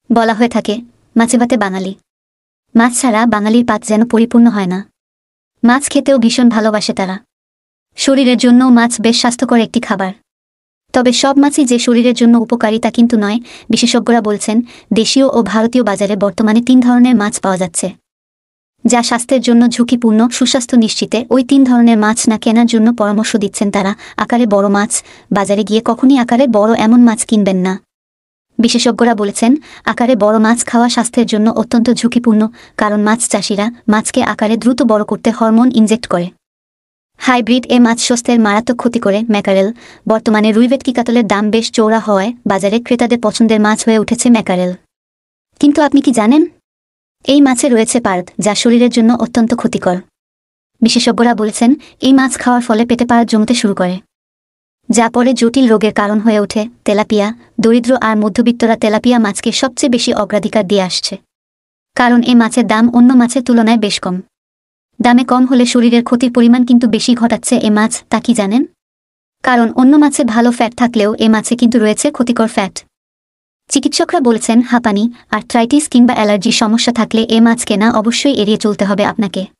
বলা হয়ে থাকে মাছে ভাতে বাঙালি। মাছ ছাড়া বাঙালির পাত যেন পরিপূর্ণ হয় না। মাছ খেতেও ভীষণ ভালোবাসে তারা। শরীরের জন্যও মাছ বেশ স্বাস্থ্যকর একটি খাবার। তবে সব মাছই যে শরীরের জন্য উপকারী তা কিন্তু নয়। বিশেষজ্ঞরা বলছেন দেশীয় ও ভারতীয় বাজারে বর্তমানে 3 ধরনের মাছ পাওয়া যাচ্ছে, যা স্বাস্থ্যের জন্য ঝুঁকিপূর্ণ। সুস্বাস্থ্য নিশ্চিতে ওই 3 ধরনের মাছ না কেনার জন্য পরামর্শ দিচ্ছেন তারা। আকারে বড় মাছ, বাজারে গিয়ে কখনই আকারে বড় এমন মাছ কিনবেন না। বিশেষজ্ঞরা বলেছেন আকারে বড় মাছ খাওয়া স্বাস্থ্যের জন্য অত্যন্ত ঝুঁকিপূর্ণ, কারণ মাছ চাষিরা মাছকে আকারে দ্রুত বড় করতে হরমোন ইনজেক্ট করে। হাইব্রিড এ মাছ স্বাস্থ্যের মারাত্মক ক্ষতি করে। ম্যাকারেল। বর্তমানে রুই ভেটকি কাতলের দাম বেশ চওড়া হওয়ায় বাজারে ক্রেতাদের পছন্দের মাছ হয়ে উঠেছে ম্যাকারেল। কিন্তু আপনি কি জানেন, এই মাছে রয়েছে পার্ক, যা শরীরের জন্য অত্যন্ত ক্ষতিকর। বিশেষজ্ঞরা বলেছেন এই মাছ খাওয়ার ফলে পেটে পার্ক জমতে শুরু করে, যা পরে জটিল রোগের কারণ হয়ে ওঠে। তেলাপিয়া। দরিদ্র আর মধ্যবিত্তরা তেলাপিয়া মাছকে সবচেয়ে বেশি অগ্রাধিকার দিয়ে আসছে, কারণ এই মাছের দাম অন্য মাছের তুলনায় বেশ কম। দামে কম হলে শরীরের ক্ষতির পরিমাণ কিন্তু বেশি ঘটাচ্ছে এ মাছ, তা কি জানেন? কারণ অন্য মাছে ভালো ফ্যাট থাকলেও এ মাছে কিন্তু রয়েছে ক্ষতিকর ফ্যাট। চিকিৎসকরা বলছেন হাঁপানি, আর্থ্রাইটিস কিংবা অ্যালার্জির সমস্যা থাকলে এ মাছ কেনা অবশ্যই এড়িয়ে চলতে হবে আপনাকে।